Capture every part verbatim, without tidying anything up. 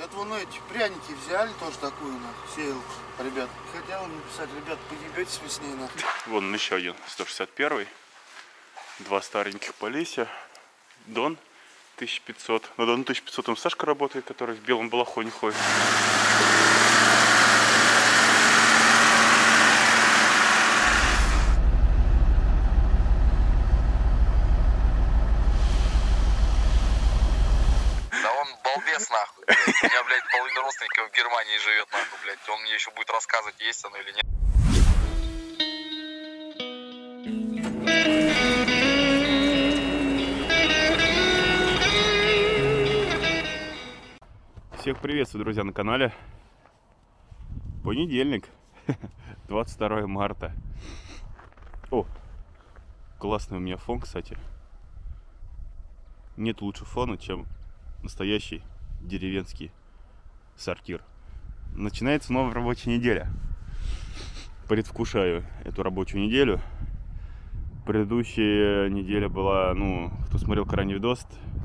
Это вон эти пряники взяли, тоже такую, на, сеялку, ребят. Хотел написать, ребят, поебетесь вы с ней, на. Вон еще один, сто шестьдесят первый. Два стареньких Полесья. Дон тысяча пятьсот. На Дон тысяча пятьсот там Сашка работает, который в белом балахоне ходит. Балбес, нахуй. У меня, блядь, половина родственников в Германии живет, нахуй, блядь. Он мне еще будет рассказывать, есть оно или нет. Всех приветствую, друзья, на канале. Понедельник, двадцать второе марта. О, классный у меня фон, кстати. Нет лучше фона, чем настоящий деревенский сортир. Начинается новая рабочая неделя. Предвкушаю эту рабочую неделю. Предыдущая неделя была, ну, кто смотрел крайний видос,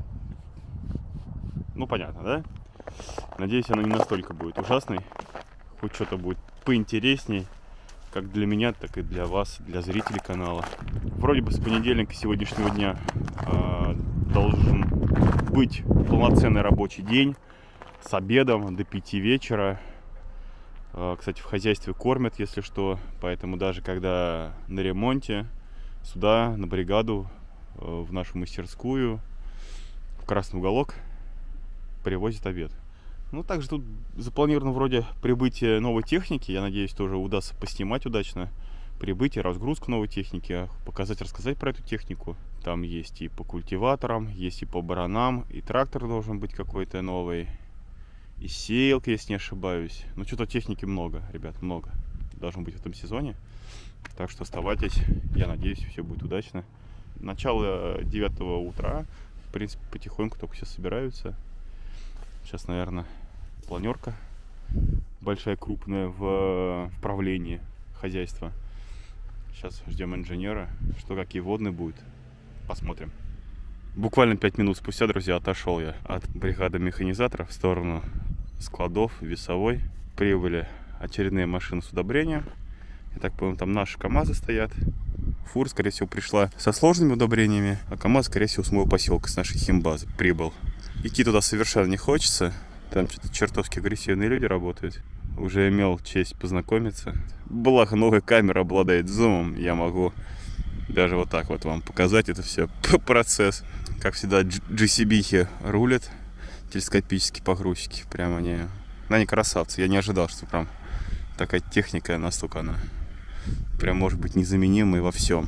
ну, понятно, да? Надеюсь, она не настолько будет ужасной. Хоть что-то будет поинтересней, как для меня, так и для вас, для зрителей канала. Вроде бы с понедельника сегодняшнего дня э, должен быть полноценный рабочий день с обедом до пяти вечера. Кстати, в хозяйстве кормят, если что, поэтому даже когда на ремонте, сюда, на бригаду, в нашу мастерскую, в Красный уголок привозят обед. Ну, также тут запланировано вроде прибытие новой техники, я надеюсь, тоже удастся поснимать удачно. Прибытие, разгрузку новой техники, показать, рассказать про эту технику. Там есть и по культиваторам, есть и по баранам, и трактор должен быть какой-то новый, и сеялка, если не ошибаюсь. Ну, что-то техники много, ребят, много должно быть в этом сезоне. Так что оставайтесь, я надеюсь, все будет удачно. Начало девятого утра, в принципе, потихоньку только все собираются. Сейчас, наверное, планерка большая, крупная в правлении хозяйства. Сейчас ждем инженера, что какие водные будут. Посмотрим. Буквально пять минут спустя, друзья, отошел я от бригады механизаторов в сторону складов весовой. Прибыли очередные машины с удобрением. Я так понял, там наши КАМАЗы стоят. Фур, скорее всего, пришла со сложными удобрениями, а КАМАЗ, скорее всего, с моего поселка, с нашей химбазы прибыл. Идти туда совершенно не хочется. Там что-то чертовски агрессивные люди работают. Уже имел честь познакомиться. Благо, новая камера обладает зумом. Я могу даже вот так вот вам показать это все процесс. Как всегда, джи си би-хи рулят. Телескопические погрузчики. Прям они... Они красавцы. Я не ожидал, что прям такая техника настолько она прям может быть незаменимой во всем.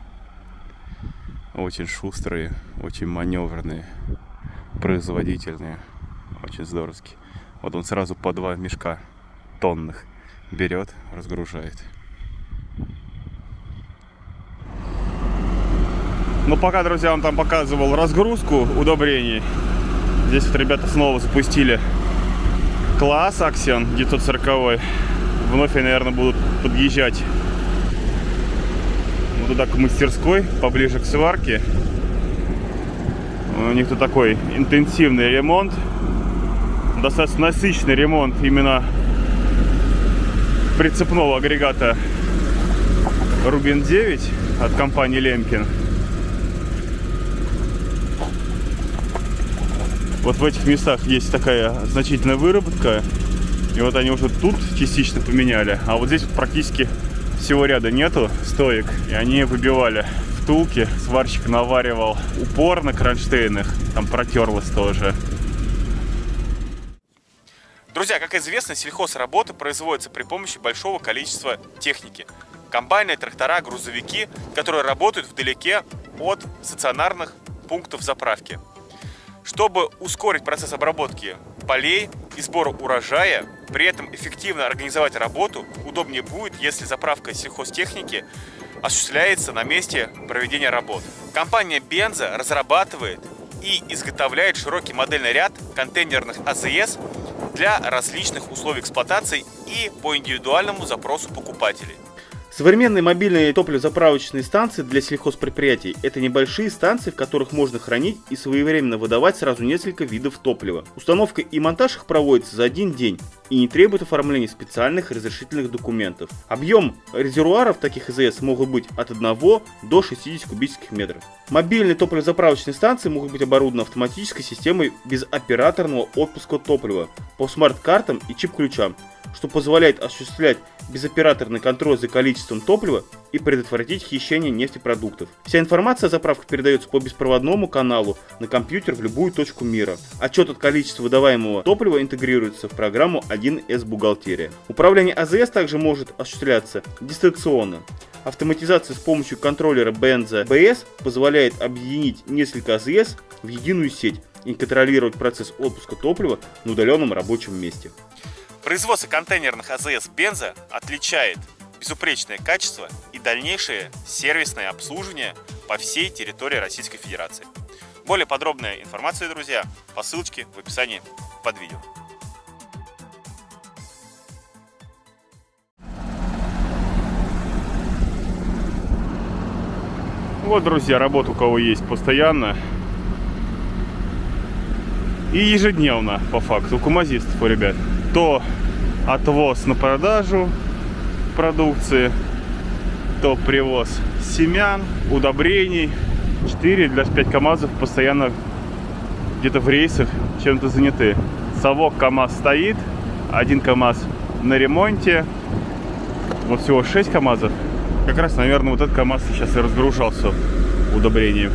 Очень шустрые, очень маневренные, производительные. Очень здоровски. Вот он сразу по два мешка тонных берет, разгружает. Ну, пока, друзья, он там показывал разгрузку удобрений. Здесь вот ребята снова запустили класс Axion девятьсот сорок. Вновь они, наверное, будут подъезжать вот туда к мастерской, поближе к сварке. У них тут такой интенсивный ремонт. Достаточно насыщенный ремонт именно прицепного агрегата Рубин девять от компании Лемкин. Вот в этих местах есть такая значительная выработка. И вот они уже тут частично поменяли. А вот здесь практически всего ряда нету стоек. И они выбивали втулки. Сварщик наваривал упор на кронштейнах. Там протерлось тоже. Друзья, как известно, сельхозработы производятся при помощи большого количества техники. Комбайны, трактора, грузовики, которые работают вдалеке от стационарных пунктов заправки. Чтобы ускорить процесс обработки полей и сбора урожая, при этом эффективно организовать работу, удобнее будет, если заправка сельхозтехники осуществляется на месте проведения работ. Компания Бенза разрабатывает и изготовляет широкий модельный ряд контейнерных а зэ эс для различных условий эксплуатации и по индивидуальному запросу покупателей. Современные мобильные топливозаправочные станции для сельхозпредприятий – это небольшие станции, в которых можно хранить и своевременно выдавать сразу несколько видов топлива. Установка и монтаж их проводится за один день и не требует оформления специальных разрешительных документов. Объем резервуаров таких АЗС могут быть от одного до шестидесяти кубических метров. Мобильные топливозаправочные станции могут быть оборудованы автоматической системой безоператорного отпуска топлива по смарт-картам и чип-ключам, что позволяет осуществлять безоператорный контроль за количеством топлива и предотвратить хищение нефтепродуктов. Вся информация о заправках передается по беспроводному каналу на компьютер в любую точку мира. Отчет от количества выдаваемого топлива интегрируется в программу один эс Бухгалтерия. Управление АЗС также может осуществляться дистанционно. Автоматизация с помощью контроллера Benza би эс позволяет объединить несколько АЗС в единую сеть и контролировать процесс отпуска топлива на удаленном рабочем месте. Производство контейнерных АЗС Benza отличает безупречное качество и дальнейшее сервисное обслуживание по всей территории Российской Федерации. Более подробная информация, друзья, по ссылочке в описании под видео. Вот, друзья, работа у кого есть постоянно и ежедневно, по факту, у камазистов, у ребят. То отвоз на продажу продукции, то привоз семян, удобрений. четыре для пять КАМАЗов постоянно где-то в рейсах чем-то заняты. Совок КАМАЗ стоит, один КАМАЗ на ремонте. Вот всего шесть КАМАЗов. Как раз, наверное, вот этот КАМАЗ сейчас и разгружался удобрением.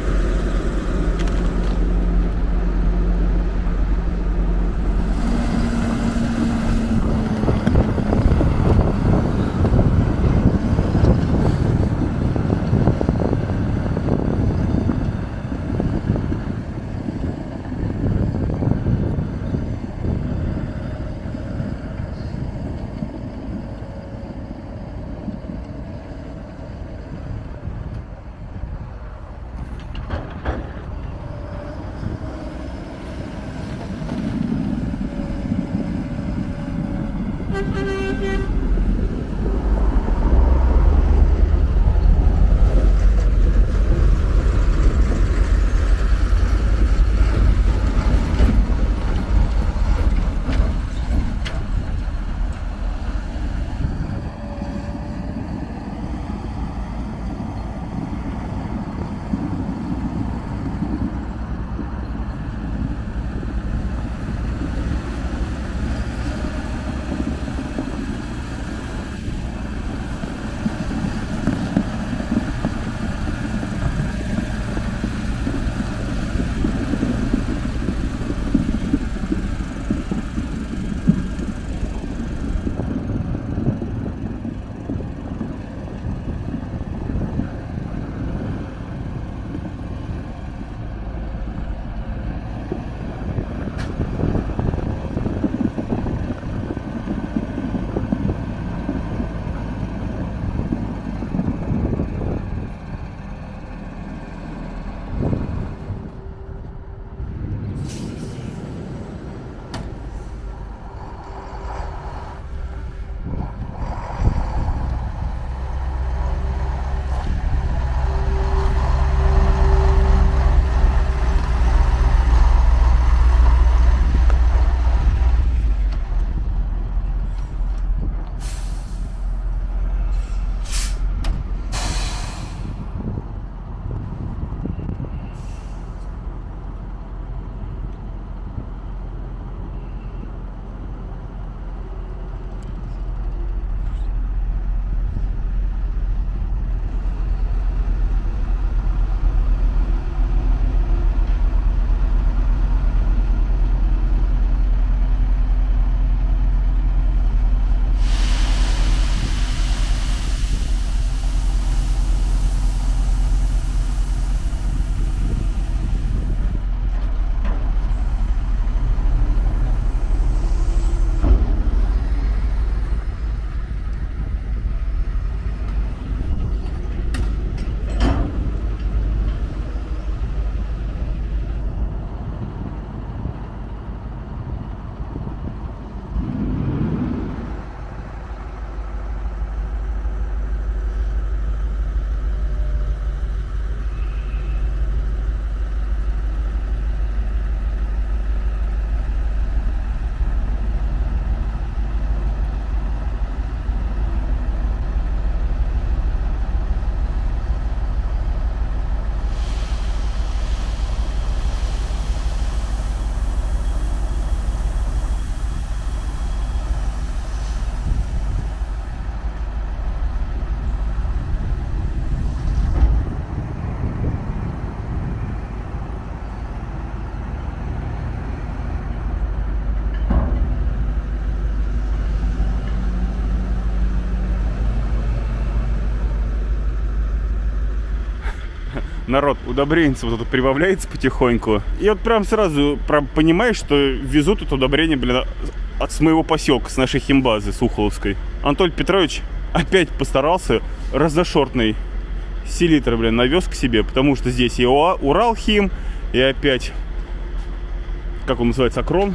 народ удобренец вот тут прибавляется потихоньку. И вот прям сразу прям понимаешь, что везут это удобрение, блин, от с моего поселка, с нашей химбазы Сухоловской. Анатолий Петрович опять постарался, разношортный селитр, блин, навез к себе, потому что здесь и Уралхим, и опять, как он называется, Акрон.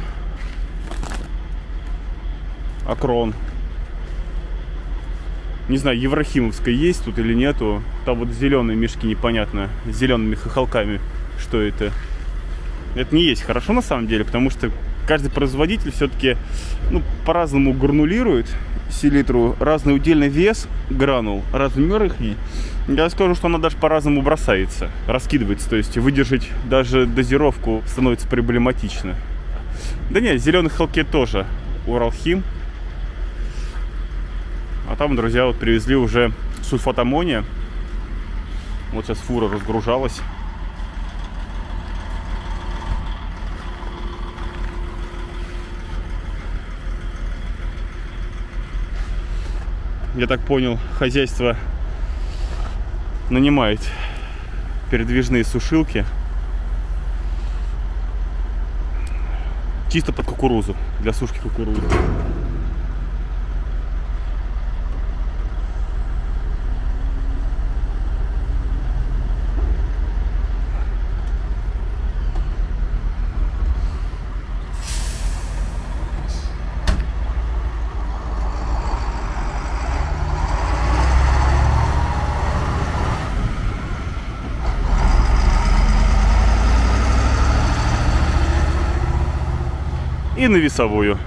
Акрон. Не знаю, Еврохимовская есть тут или нету. Там вот зеленые мешки, непонятно, с зелеными хохолками. Что это? Это не есть хорошо на самом деле, потому что каждый производитель все-таки, ну, по-разному гранулирует селитру. Разный удельный вес гранул, размер их. Я скажу, что она даже по-разному бросается, раскидывается. То есть выдержать даже дозировку становится проблематично. Да нет, зеленые хохолки тоже Уралхим. А там, друзья, вот привезли уже сульфат аммония. Вот сейчас фура разгружалась. Я так понял, хозяйство нанимает передвижные сушилки чисто под кукурузу, для сушки кукурузы. И на весовую.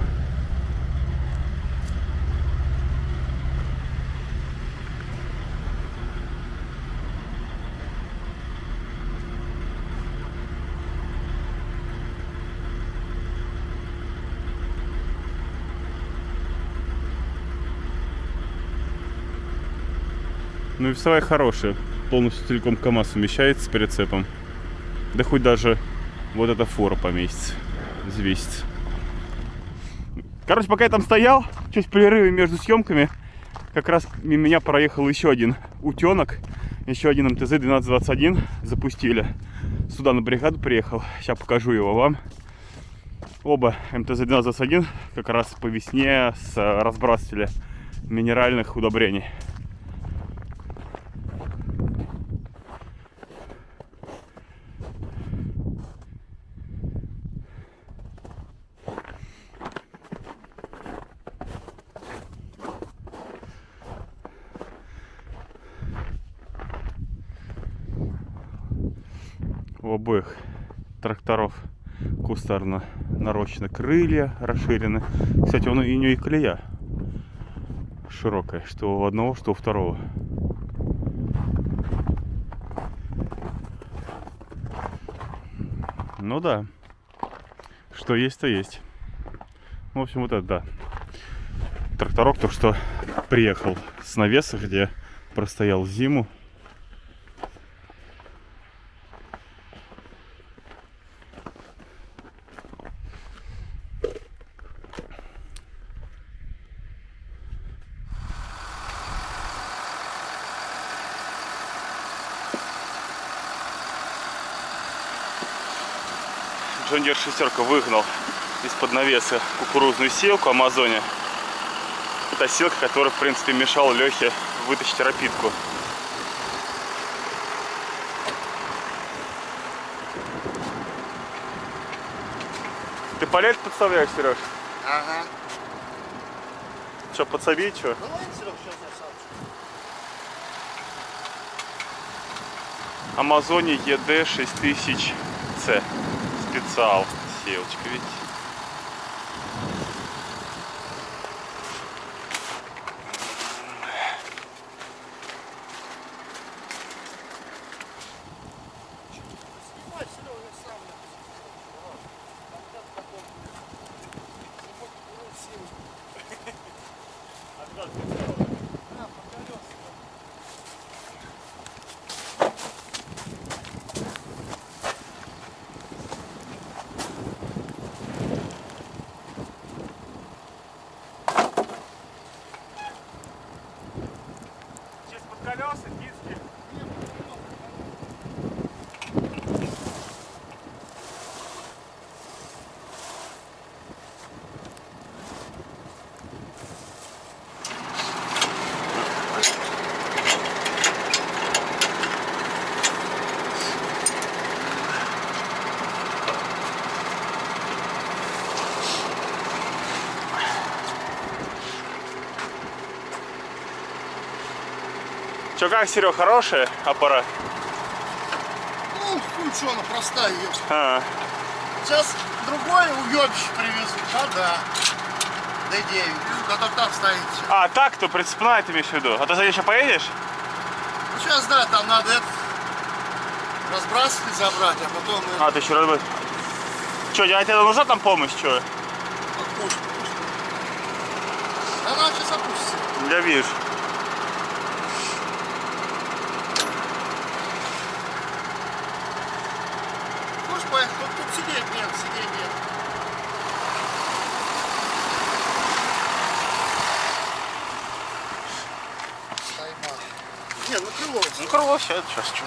Ну и весовая хорошая. Полностью целиком КамАЗ умещается с прицепом. Да хоть даже вот эта фора поместится, взвесится. Короче, пока я там стоял, чуть в перерыве между съемками, как раз мимо меня проехал еще один утенок, еще один эм тэ зэ двенадцать двадцать один запустили. Сюда на бригаду приехал, сейчас покажу его вам. Оба эм тэ зэ двенадцать двадцать один как раз по весне с разбрасывателя минеральных удобрений. У обоих тракторов кустарно нарощены крылья, расширены. Кстати, он, и у него и колея широкая, что у одного, что у второго. Ну да, что есть, то есть. В общем, вот это да. Тракторок только что приехал с навеса, где простоял зиму. Джон Дир шестерка выгнал из-под навеса кукурузную сеялку Амазоне. Это силка, которая, в принципе, мешала Лехе вытащить рапидку. Ты палец подставляешь, Сереж? Ага. Че, подсоби, что? Ну ладно, Серег, сейчас я сам. Амазоне е дэ шесть тысяч цэ. Специал. Сеялочка, видите? Че, как, Серег, хороший аппарат? Ну, хуй, что она простая, ёпта. А, Сейчас другой уебище привезут. А, да. дэ девять. Который там стоит. а так-то прицепная ты имеешь в виду? А ты за ней еще поедешь? Ну, сейчас, да, там надо это разбрасывать, забрать, а потом... э, А, ты еще раз... Че, а тебе нужна там помощь, что? Пушка, пушка. Она сейчас опустится. Я вижу. Можешь поехать? Вот тут сидеть нет, сидеть нет. Сайма. Не, ну крыло. Ну, крыло сядет сейчас, что?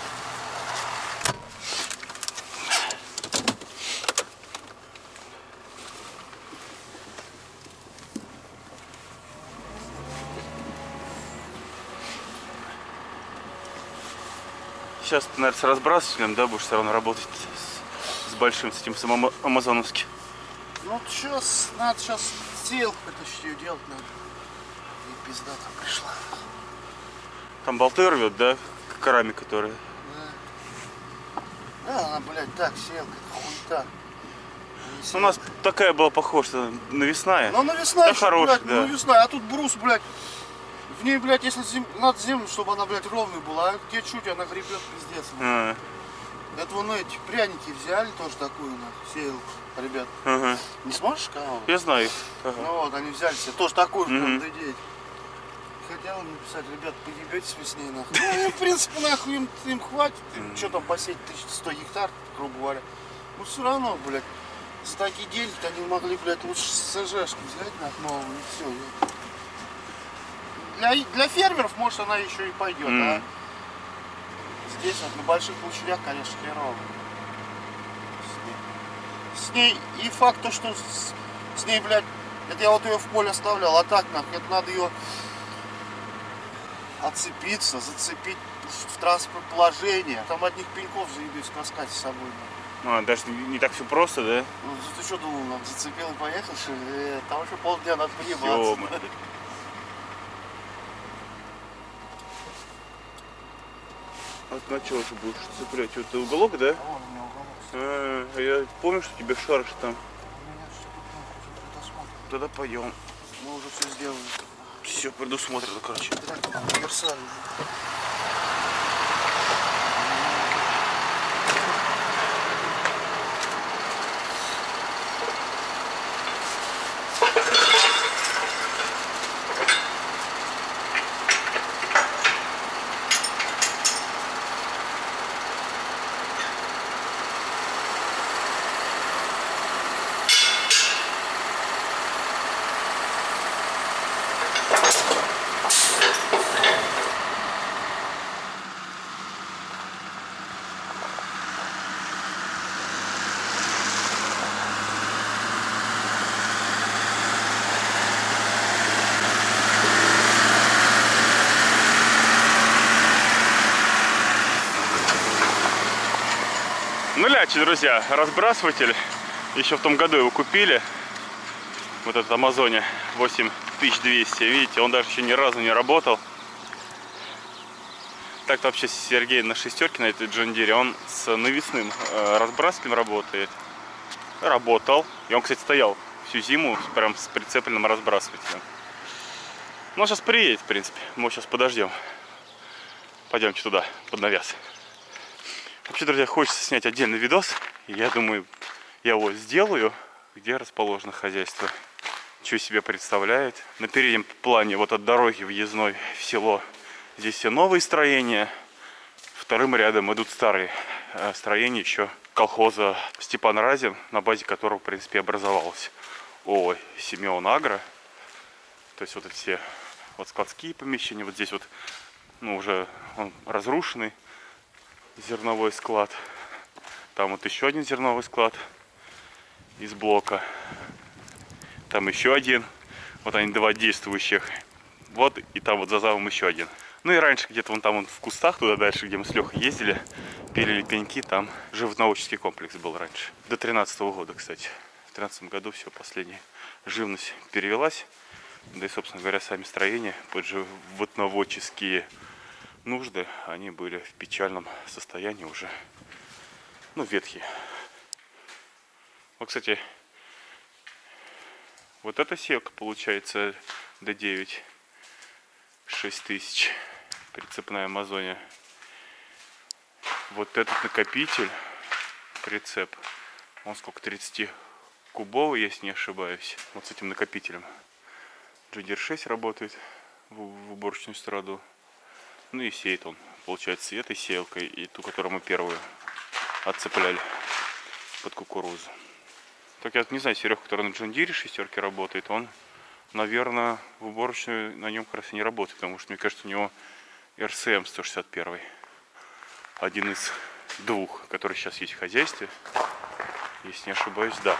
Сейчас ты, наверное, с разбрасывателем, да, будешь все равно работать с, с большим, с этим самым амазоновским. Ну сейчас надо сейчас сеялку притащить, ее делать надо. И пизда там пришла. Там болты рвет, да, карами, которые. Да. Да, она, блядь, так, сеялка, это хуета. У нас такая была похожа, навесная. Ну навесная, Да, еще, хорошая, блядь, да. ну навесная, а тут брус, блядь. В ней, блядь, если зем... надо землю, чтобы она, блядь, ровной была, а где чуть она гребет, пиздец. А, Это вон эти пряники взяли, тоже такую, на сеялку, ребят. ага. Не сможешь канал? Я знаю. Ага. Ну вот, они взяли себе тоже такую же, Мгм. прям, дэ девять. Хотел им написать, ребят, поебетесь вы с ней, нахуй. Ну, в принципе, нахуй им, им хватит, им что там посеять, тысяча сто гектар, грубо говоря. Ну, все равно, блядь, за такие деньги они могли, блядь, лучше СЖшку взять, нахуй, новую, и все. Для, для фермеров, может, она еще и пойдет, Мгм. а здесь вот на больших площадях, конечно, херово. С ней, с ней и факт то, что с, с ней, блядь, это я вот ее в поле оставлял, а так, нахуй, это надо ее отцепиться, зацепить в транспорт положение. Там одних пеньков заебись таскать с собой, нахуй. А, даже не, не так все просто, да? Ну, ты что думал, нам зацепил и поехал, что ли? Э, Там еще полдня надо поебаться. Ё-моё. А на что же будешь цеплять? Это уголок, да? А вон у меня уголок. А, я помню, что тебе шаришь там. У меня что тут, нахуй, уже предусмотрено. Тогда пойдем. Мы уже все сделали. Все предусмотрено, короче. Так, универсально. Нулячий, друзья, разбрасыватель. Еще в том году его купили. Вот этот Амазоне восемь тысяч двести. Видите, он даже еще ни разу не работал. Так-то вообще Сергей на шестерке, на этой Джон Дире, он с навесным э, разбрасывателем работает. Работал. И он, кстати, стоял всю зиму прям с прицепленным разбрасывателем. Ну, он сейчас приедет, в принципе. Мы сейчас подождем. Пойдемте туда, под навес. Вообще, друзья, хочется снять отдельный видос. И я думаю, я его сделаю, где расположено хозяйство. Что себе представляет. На переднем плане, вот от дороги въездной в село, здесь все новые строения. Вторым рядом идут старые э, строения еще колхоза Степан Разин, на базе которого, в принципе, образовалась ООО Симеон Агро. То есть вот эти все вот складские помещения. Вот здесь вот, ну, уже он разрушенный зерновой склад. Там вот еще один зерновой склад из блока. Там еще один. Вот они два действующих. Вот и там вот за завом еще один. Ну и раньше где-то вон там вон в кустах, туда дальше, где мы с Лехой ездили, пилили пеньки, там животноводческий комплекс был раньше. До тринадцатого года, кстати. В тринадцатом году все, последняя живность перевелась. Да и, собственно говоря, сами строения под животноводческие нужды, они были в печальном состоянии уже, ну, ветхие. Вот, кстати, вот эта сетка получается Д девять, шесть тысяч, прицепная Амазония. Вот этот накопитель, прицеп, он сколько, тридцать кубовый, если не ошибаюсь, вот с этим накопителем. Джон Дир шесть работает в, в уборочную страду. Ну и сеет он, получается, и этой сеялкой, и ту, которую мы первую отцепляли под кукурузу. Так я не знаю, Серега, который на Джон Дире шестерки работает, он, наверное, в уборочную на нем как раз и не работает, потому что, мне кажется, у него Р С М сто шестьдесят один. Один из двух, который сейчас есть в хозяйстве. Если не ошибаюсь, да.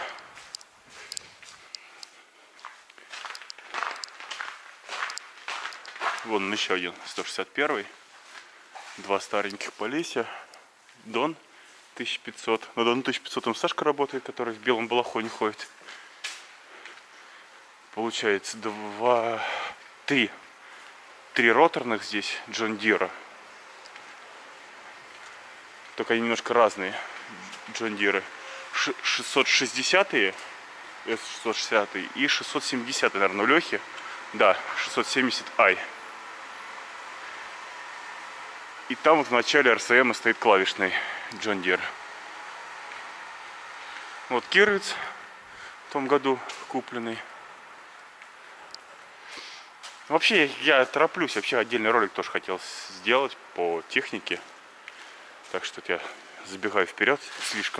Вон еще один сто шестьдесят один. Два стареньких Полесья. Дон тысяча пятьсот. На Дон тысяча пятьсот там Сашка работает, который в белом балахоне ходит. Получается два, три. Три роторных здесь Джон Дира. Только они немножко разные Джон Диры. шестьсот шестидесятые, С шестьсот шестьдесят и шестьсот семьдесят, наверное, у Лехи. Да, шестьсот семьдесят ай. И там вот в начале Р С М стоит клавишный Джон Дир. Вот Кировец в том году купленный. Вообще я тороплюсь, вообще отдельный ролик тоже хотел сделать по технике. Так что я забегаю вперед слишком.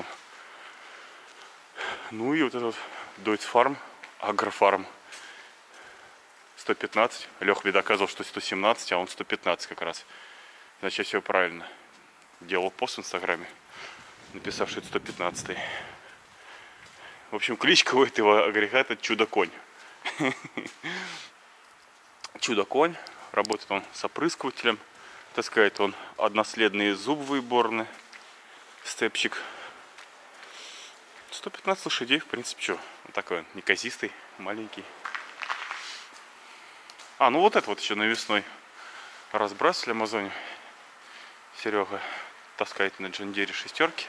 Ну и вот этот Deutz Farm, Агрофарм сто пятнадцать. Лех мне доказывал, что сто семнадцать, а он сто пятнадцать как раз. Значит, все правильно. Делал пост в Инстаграме, написав, что это сто пятнадцать. В общем, кличка у этого агрегата Чудо-конь. Чудо-конь. Работает он с опрыскивателем. Так сказать, он односледные зубовые борны. Степчик. сто пятнадцать лошадей, в принципе, что? Он такой он, неказистый, маленький. А, ну вот это вот еще навесной разбрасывали в Амазоне. Серега таскает на Джон Дире шестерки.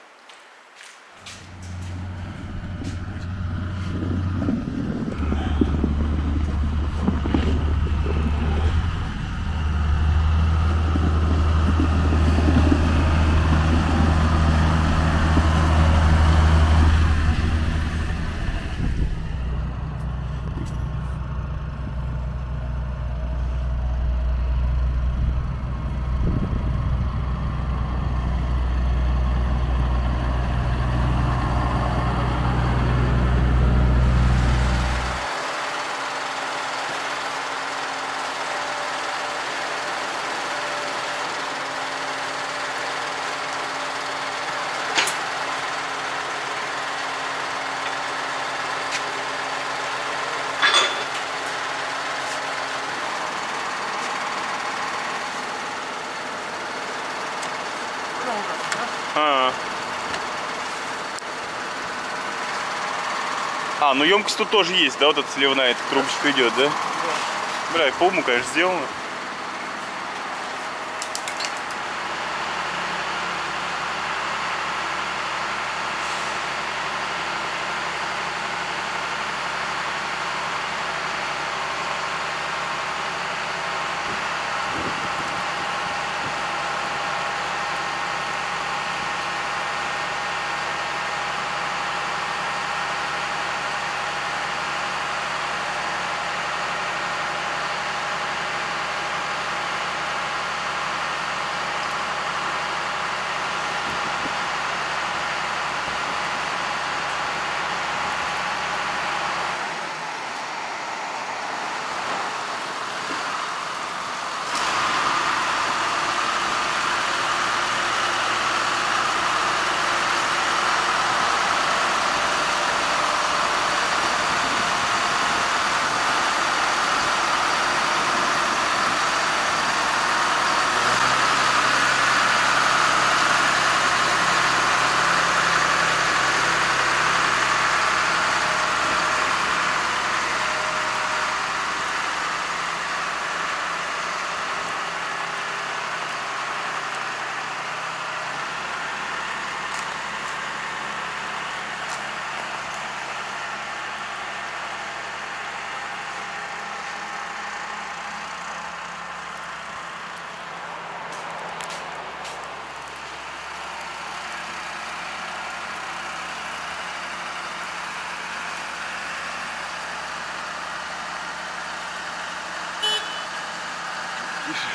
А, а, ну емкость тут тоже есть, да, вот эта сливная, эта трубочка идет, да? Да. Бля, по уму, конечно, сделано. Тише.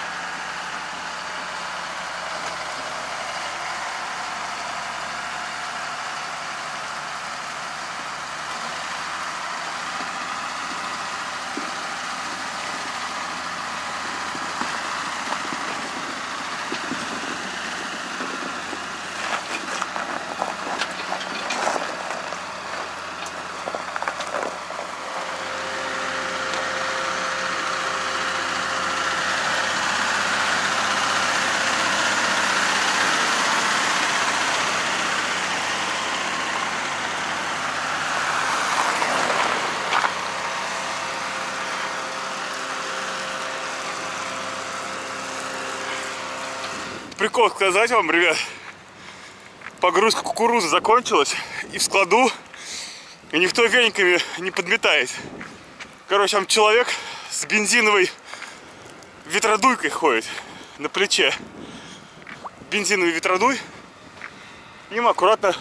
Прикол сказать вам, ребят, погрузка кукурузы закончилась, и в складу и никто вениками не подметает. Короче, там человек с бензиновой ветродуйкой ходит на плече. Бензиновый ветродуй, им аккуратно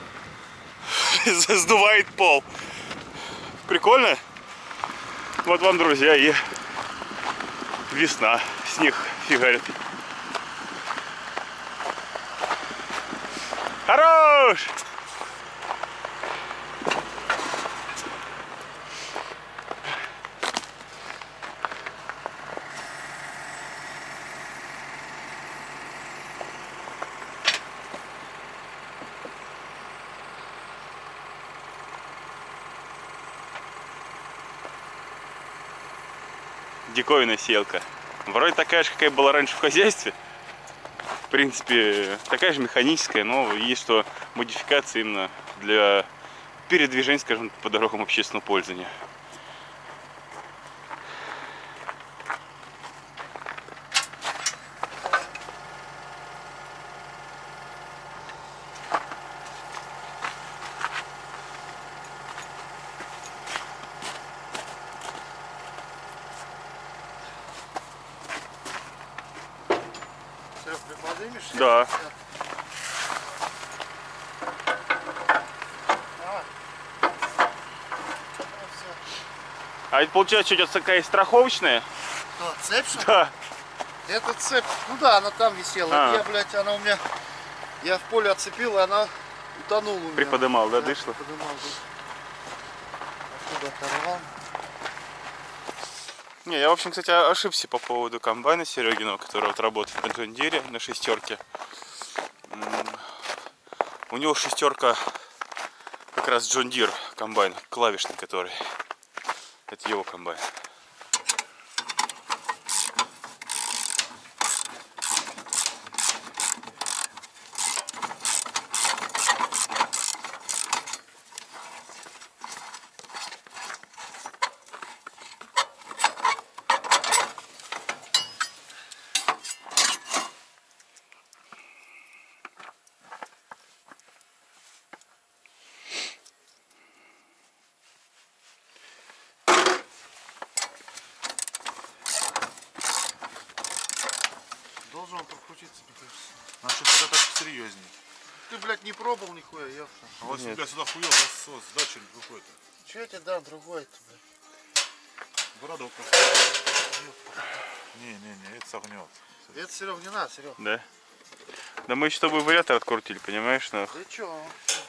сдувает пол. Прикольно? Вот вам, друзья, и весна, снег фигарит. Хорош! Диковинная селка. Вроде такая же, какая была раньше в хозяйстве. В принципе, такая же механическая, но есть что модификация именно для передвижения, скажем, по дорогам общественного пользования. Да. А это получается, что у тебя такая страховочная? Что, цепь, что ли? Да. Это цепь. Ну да, она там висела. А. Я, блядь, она у меня... Я в поле отцепил, и она утонула у меня. Приподымал, да, Да, дышло? приподымал, да. Оттуда оторвал. Не, я, в общем, кстати, ошибся по поводу комбайна Серегиного, который вот работает на Джон Дире на шестерке. У него шестерка как раз Джон Дир комбайн, клавишный который. Это его комбайн. Должен он прокрутиться, мне кажется. Значит, это так серьезней. Ты, блядь, не пробовал нихуя, ёпта. А у вас, Нет. блядь, сюда хуел, рассос, да, что-нибудь какой-то. Че я тебе дам другой-то, блядь? Бородок. Не-не-не, это согнет. Это, Серег, не надо, Серег. Да? Да мы еще с тобой вариатор открутили, понимаешь? Но... Да чё?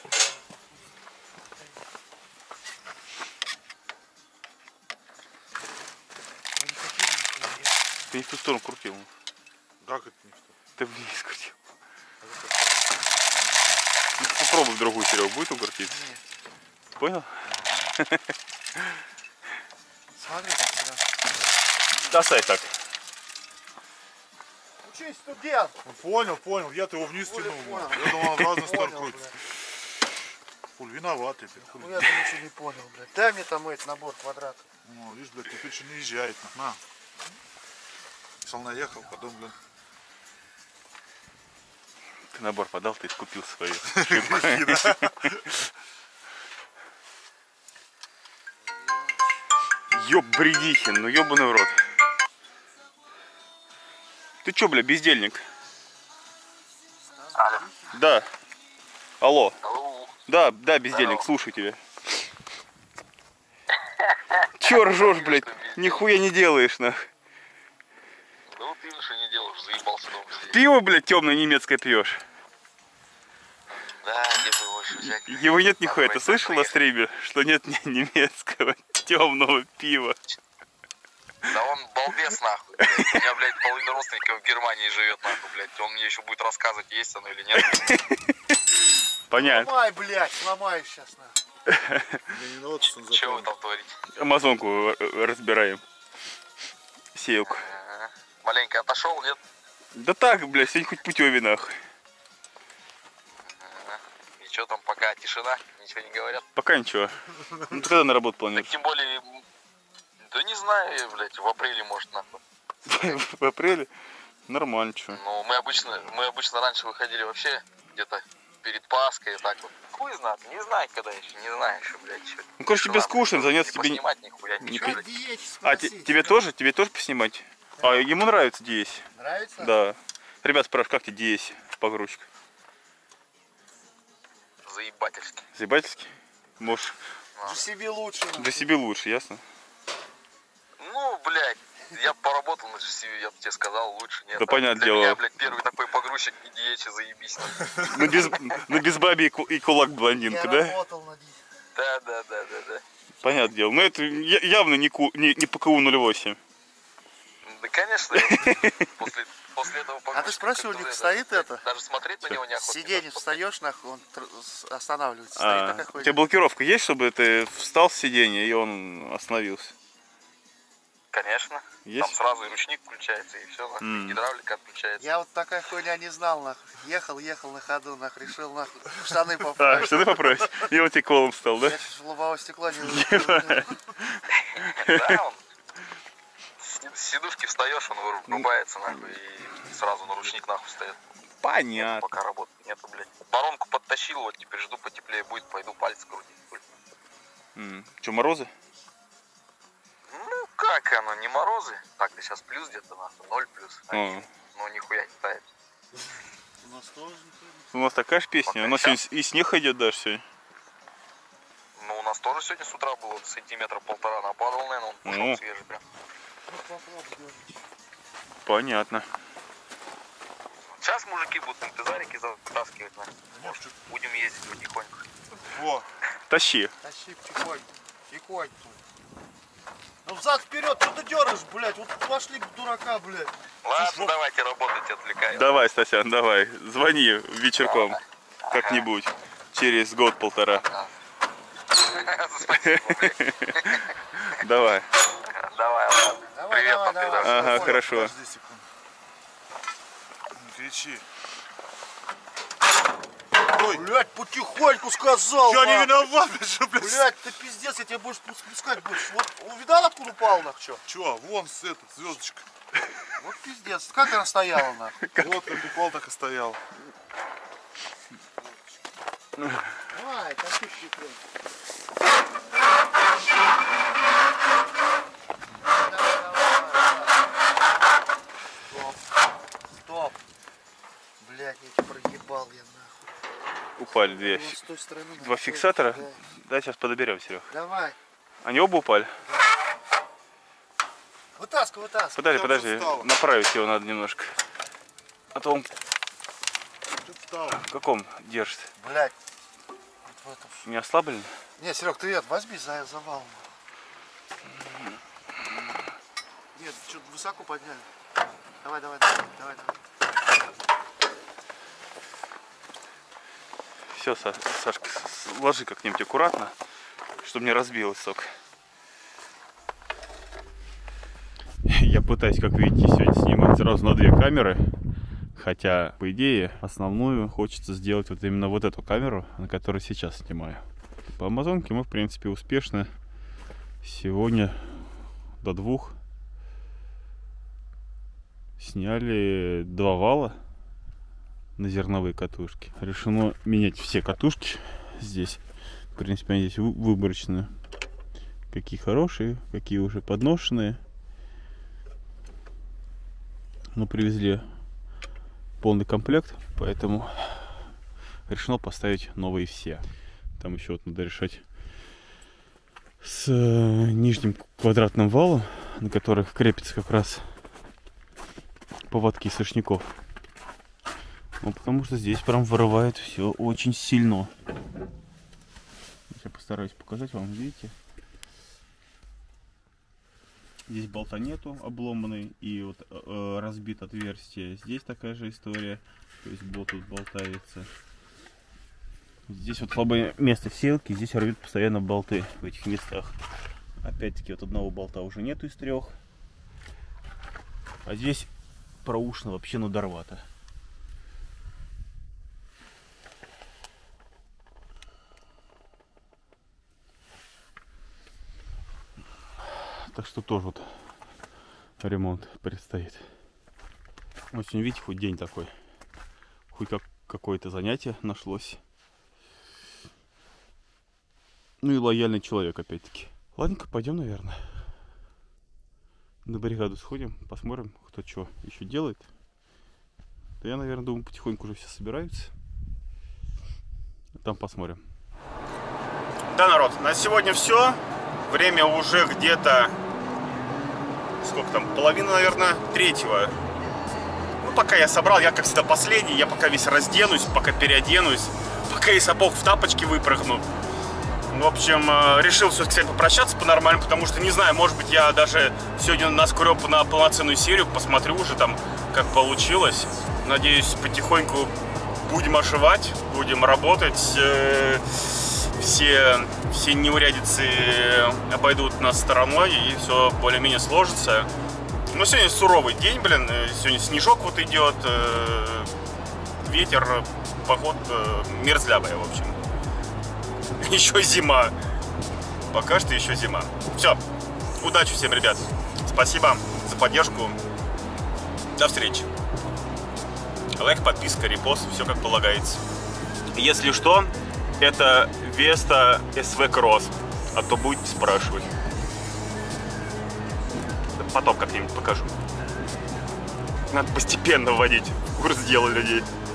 Ты не в ту сторону крутил. Как это не что? Ты вниз крутил. Ну, попробуй в другую, Серег, будет укрутиться? Нет. Понял? Смотри там, Серег. Бросай так. Учись, студент! Ну, понял, понял, я-то его вниз Понял, тянул. понял. Я думал, он в разные стороны Понял, крутится. блядь. Фуль, виноват теперь. Фуль. Ну я там ничего не понял, блядь. Дай мне там этот набор квадратов. Ну, видишь, блядь, теперь еще не езжает. На. Сал наехал, потом, блядь. Ты набор подал, ты купил свою. Ёб бредихин, ну ёбаный в рот. Ты чё, бля, бездельник? Алло. Да. Алло. Алло. Да, да, бездельник, слушаю тебя. Чё ржёшь, блядь? Нихуя не делаешь, нах. Ну, заебался дома сидеть. Пиво, блядь, темное немецкое пьешь. Да, где бы его еще взять? Его нет нихуя, ты Надо слышал на приехать. стриме, что нет ни- немецкого темного пива? Да он балбес нахуй. Блядь. У меня, блядь, половина родственников в Германии живет нахуй, блядь. Он мне еще будет рассказывать, есть оно или нет. Понятно. Сломай, блядь, сломай сейчас, нахуй. Че вы там творите? Амазонку э, разбираем. Сеялку. Ага. Маленько отошел, нет? Да так, блядь, сегодня хоть путеве нахуй. Ага. И что там, пока тишина? Ничего не говорят? Пока ничего. Ну ты когда на работу Так планируешь? тем более, да не знаю, блядь, в апреле может нахуй. В апреле? Нормально, чё. Ну, мы обычно, мы обычно раньше выходили вообще где-то перед Пасхой, так вот. Хуй знает, не знаю, когда еще, не знаю еще, блядь, что. Ну, короче, тебе скучно, заняться тебе не... поснимать нихуя, не ничего, пи- блядь. А, те- тебе тоже? Тебе тоже поснимать? А, ему нравится Диэс. Нравится? Да. Ребят спрашивают, как тебе Диэс погрузчик? Заебательски. Заебательский? Может, Же себе лучше. нахуй. для себе лучше, ясно? Ну, блядь, я поработал на джи си ви, я бы тебе сказал, лучше нет. Да, А понятное для дело. меня, блядь, первый такой погрузчик и ди эйч, заебись. На, без... на безбабе и, ку- и кулак блондинка, Я да? работал на них. Да, да, да, да, да. Понятное дело. Но это я- явно не, ку... не, не ПКУ ноль восемь. Да, конечно, я после, после этого погрузчика... А ты спросил, у как-то них даже- стоит это? Даже смотреть на него неохота. Сиденье встаешь, нахуй, он тр- с- останавливается. Стоит А, такая у хуйня. тебя блокировка есть, чтобы ты встал с сиденья и он остановился? Конечно. Есть? Там сразу и ручник включается, и все, нахуй, М. гидравлика отключается. Я вот такая хуйня не знал, нахуй. Ехал, ехал на ходу, нахуй, решил, нахуй, штаны А, поправить. штаны поправить? И он тебе колом стал, да? Я чуть в лобовое стекло не выпустил. Да, он с с сидушки встаешь, он вырубается, нахуй, и сразу на ручник нахуй встает. Понятно. Пока работы нету, блядь. Воронку подтащил, вот теперь жду, потеплее будет, пойду пальцы крутить. хуй. М, Че, морозы? Ну, как оно, не морозы? Так-то сейчас плюс где-то, нахуй, ноль плюс. А, А. Ну, нихуя не тает. У нас тоже не У нас такая же песня. Пока У нас щас. сегодня и снег идет даже сегодня. Ну, у нас тоже сегодня с утра было сантиметра полтора нападал, наверное, он пошел Ну. свежий прям. Понятно. Сейчас мужики будут интезарики затаскивать, нахуй. Может, будем ездить потихоньку. Во, Тащи. Тащи потихоньку. Тихоньку. Ну взад вперед, что ты дергаешь, блядь? Вот пошли к дурака, блядь. Ладно, давайте работать, отвлекаю. Давай, Стасян, давай. Звони вечерком. Как-нибудь. Через год-полтора. Спасибо, блядь. Давай. Давай, ладно. Давай, Привет, давай, там, давай. пидор. Ага, хорошо. подожди секунду. Не кричи. Блядь, потихоньку сказал, Я не нахуй. виноват, что, блядь. Блядь, ты пиздец, я тебя больше спускать будешь. Вот увидал, откуда упал, нахуй, чё? Чё, вон с этой звездочка. Вот пиздец, как она стояла, нахуй? Вот как упал, так и стоял. Давай, тащи потихоньку. Давай, давай, давай. Стоп. Стоп. Блядь, я тебя проебал, я нахуй. Упали две. Вот с той стороны, нахуй. Два фиксатора? Да. Да, сейчас подоберем, Серег. Давай. Они оба упали? Вытаскивай, вытаскивай. Подожди, Там подожди. встало. Направить его надо немножко. А то он Что встал? в каком держит? Блядь. Вот в этом. Не ослаблен? Не, Серег, ты это возьми за завал. Нет, что-то высоко подняли. Давай, давай, давай, давай, давай. Все, Сашка, ложи как-нибудь аккуратно, чтобы не разбилось сок. Я пытаюсь, как видите, сегодня снимать сразу на две камеры. Хотя, по идее, основную хочется сделать вот именно вот эту камеру, на которой сейчас снимаю. По Амазонке мы, в принципе, успешно сегодня до двух сняли два вала на зерновые катушки. Решено менять все катушки здесь. В принципе, они здесь вы- выборочные. Какие хорошие, какие уже подношенные. Но привезли полный комплект, поэтому решено поставить новые все. Там еще вот надо решать с э, нижним квадратным валом, на которых крепится как раз поводки сошняков. Ну, потому что здесь прям вырывает все очень сильно. Я постараюсь показать вам, видите? Здесь болта нету, обломанный, и вот э, разбит отверстие. Здесь такая же история, то есть болт тут болтается. Здесь вот слабое место сеялки, здесь рвет постоянно болты в этих местах. Опять-таки вот одного болта уже нету из трех. А здесь проушина вообще надорвато. Так что тоже вот ремонт предстоит. Очень, видите, хоть день такой. Хоть как какое-то занятие нашлось. Ну и лояльный человек, опять-таки. Ладненько, пойдем, наверное. На бригаду сходим, посмотрим, кто что еще делает. Да я, наверное, думаю, потихоньку уже все собираются. Там посмотрим. Да, народ, на сегодня все. Время уже где-то... Сколько там? Половина, наверное, третьего. Ну, пока я собрал, я, как всегда, последний. Я пока весь разденусь, пока переоденусь. Пока и сапог в тапочки выпрыгну. В общем, решил все-таки, кстати, попрощаться по-нормальному, потому что, не знаю, может быть, я даже сегодня наскреб на полноценную серию, посмотрю уже там, как получилось. Надеюсь, потихоньку будем ошивать, будем работать. Все, все неурядицы обойдут нас стороной, и все более-менее сложится. Но сегодня суровый день, блин. Сегодня снежок вот идет, ветер, поход мерзлявый, в общем. Еще зима. Пока что еще зима. Все. Удачи всем, ребят. Спасибо за поддержку. До встречи. Лайк, подписка, репост. Все как полагается. Если что, это Веста эс ви Cross. А то будете спрашивать. Потом как-нибудь покажу. Надо постепенно вводить в курс дела людей.